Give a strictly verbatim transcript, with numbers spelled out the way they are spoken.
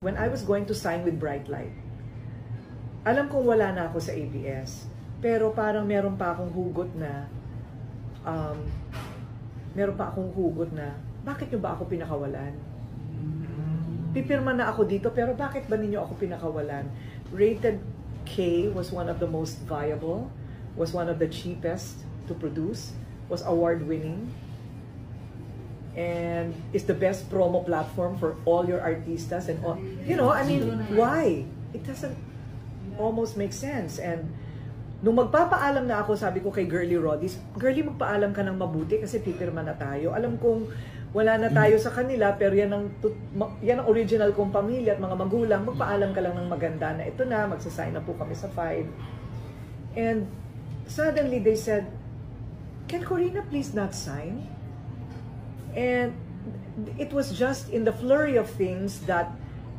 when I was going to sign with Brightlight, alam kong wala na ako sa A B S, pero parang meron pa akong hugot na, um, meron pa akong hugot na, bakit nyo ba ako pinakawalan? Pipirma na ako dito, pero bakit ba ninyo ako pinakawalan? Rated K was one of the most viable, was one of the cheapest to produce, was award-winning, and is the best promo platform for all your artistas and all. You know, I mean, why? It doesn't almost make sense. And nung magpapaalam na ako, sabi ko kay Girlie Rodis, Girlie, magpaalam ka ng mabuti kasi pipirma na tayo. Alam kong wala na tayo sa kanila, pero yan ang, yan ang original kong pamilya at mga magulang. Magpaalam ka lang ng maganda na ito na, magsasign na po kami sa five. And suddenly they said, can Corina please not sign? And it was just in the flurry of things that